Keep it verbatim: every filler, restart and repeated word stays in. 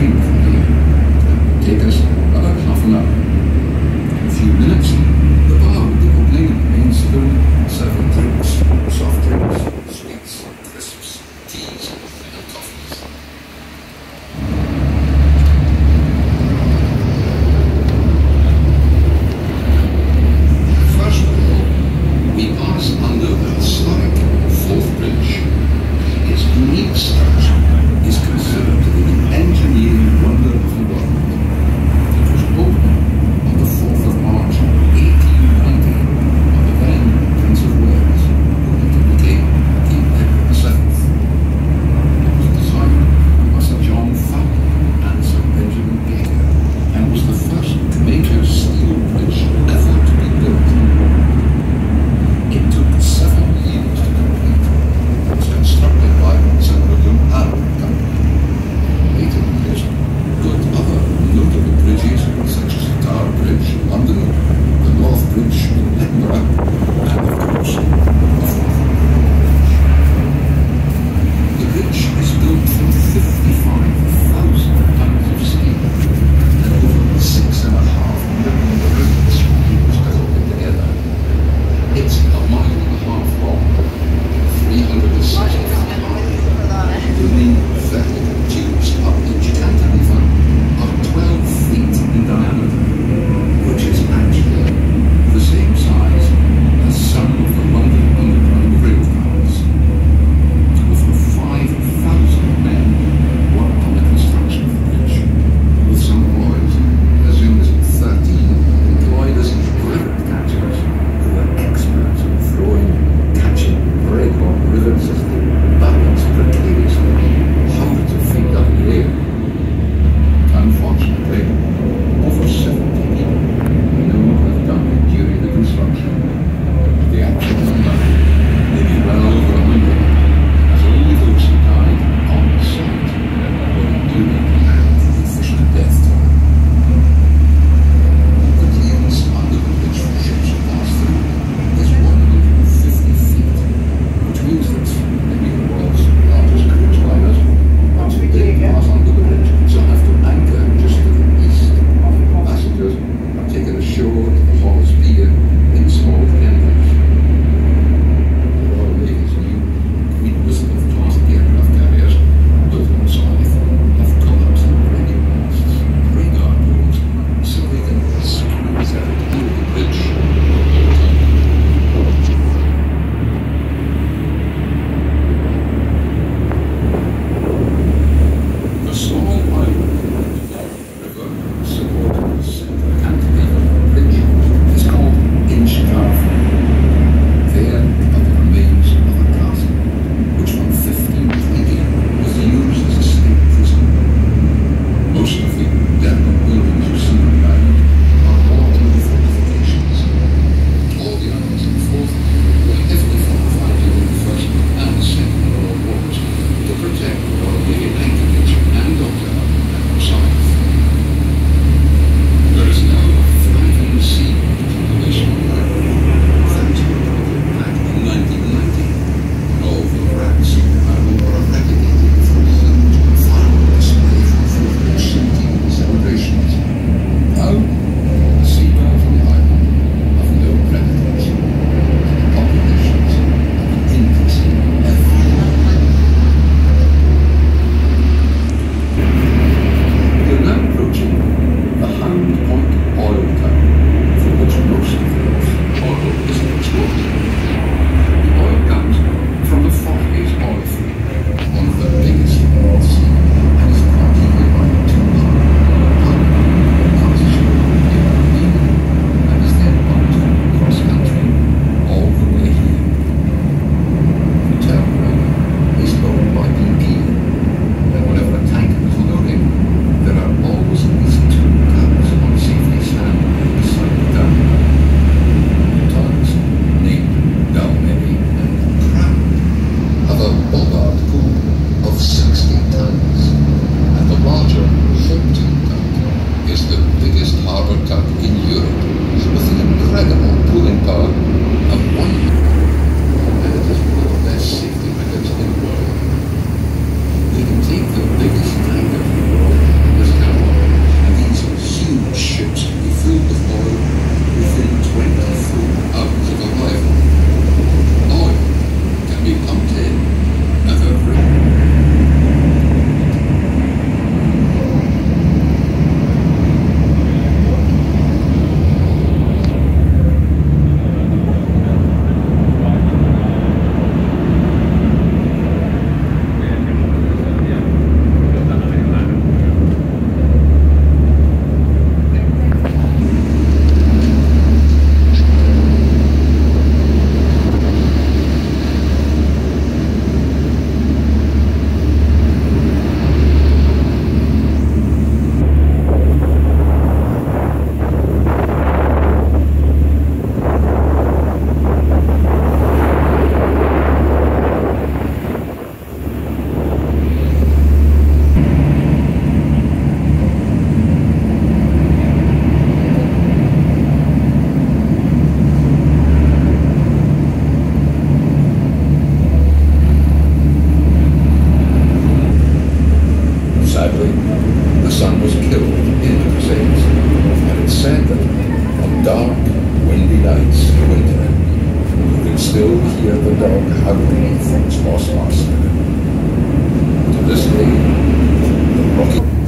train from here. It will take us about half an hour. In a few minutes, the bar will be opening in the main saloon, serving drinks, soft drinks, sweets, crisps, teas, and coffees. First of all, we pass under the historic Forth Bridge. Its unique structure is considered to be the engineering wonder of the world. It was opened on the fourth of March, eighteen ninety, by the then Prince of Wales, who later became King Edward the seventh. windy nights in winter, you can still hear the dog howling for its lost master. To this day, the rocky